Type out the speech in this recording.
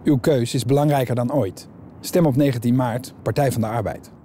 Uw keus is belangrijker dan ooit. Stem op 19 maart, Partij van de Arbeid.